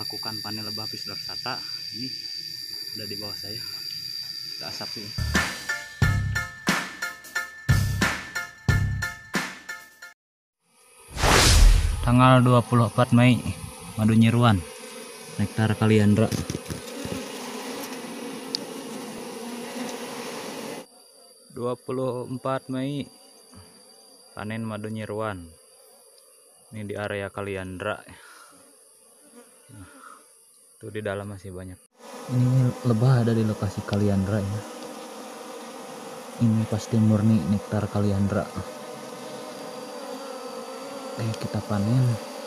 melakukan panen lebah Pisdorsata. Ini udah di bawah saya, udah asap sih. Tanggal 24 Mei, Madu Nyiruan, nektar Kaliandra. 24 Mei, panen madu Nyiruan. Ini di area Kaliandra. Nah, tuh di dalam masih banyak. Ini lebah ada di lokasi Kaliandra ya. Ini pasti murni nektar Kaliandra. Kita panen.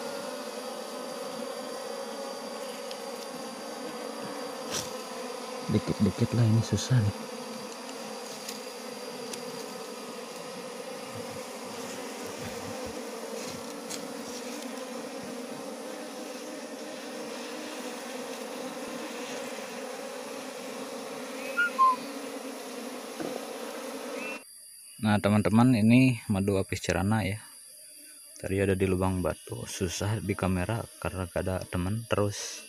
Dikit-dikit lah, ini susah nih. Nah teman-teman, ini madu apis cerana ya. Tadi ada di lubang batu, susah di kamera karena gak ada teman, terus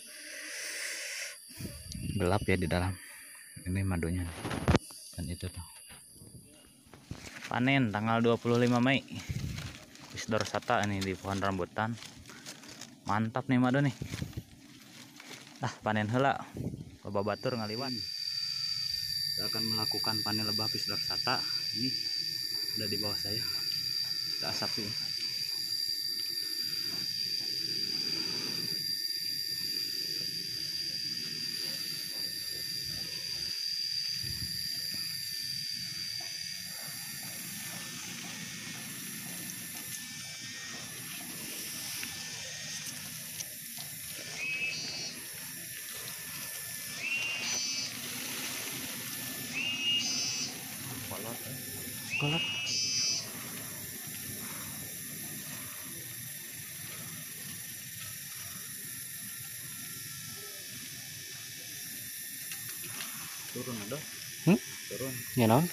gelap ya di dalam. Ini madunya dan itu tuh. Panen tanggal 25 Mei, Pisdorsata ini di pohon rambutan. Mantap nih madu nih. Panen heula, loba batur ngaliwan. Kita akan melakukan panen lebah Pisdorsata. Ini udah di bawah saya, udah asap sih. Kolot. Turun ada? Turun. Ya non?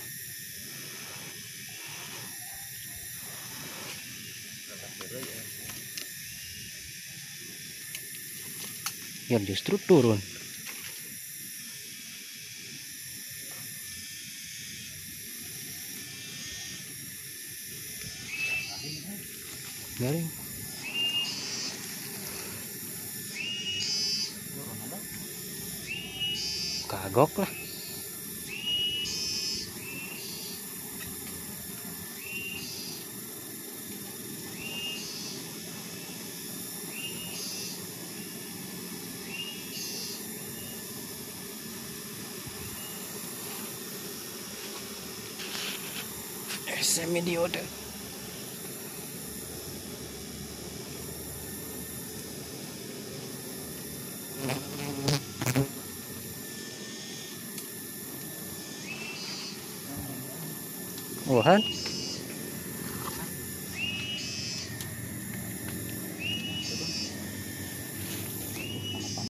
Ya justru turun. Garing. Kagok lah. Semidiode. Wuhan.